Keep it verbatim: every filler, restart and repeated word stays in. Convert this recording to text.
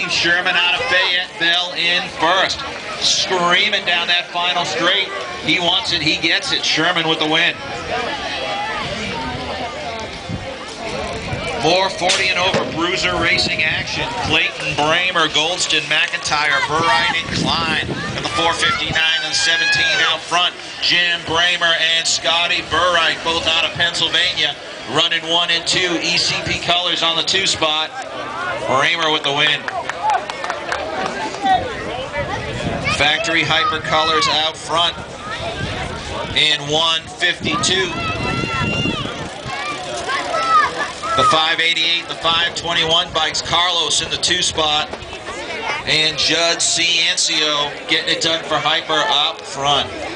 Steve Sherman out of Fayetteville in first. Screaming down that final straight. He wants it, he gets it. Sherman with the win. More forty and over bruiser racing action. Clayton, Bramer, Goldston, McIntyre, Burrine, and Klein. At the four fifty-nine and seventeen out front. Jim Bramer and Scotty Burrine, both out of Pennsylvania, running one and two. E C P colors on the two spot. Bramer with the win. Factory Hyper colors out front in one fifty-two. The five eighty-eight, the five twenty-one bikes, Carlos in the two spot, and Judd Ciancio getting it done for Hyper up front.